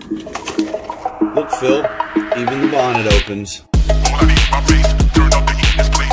Look, Phil, even the bonnet opens. My face, turned up the heat is clear.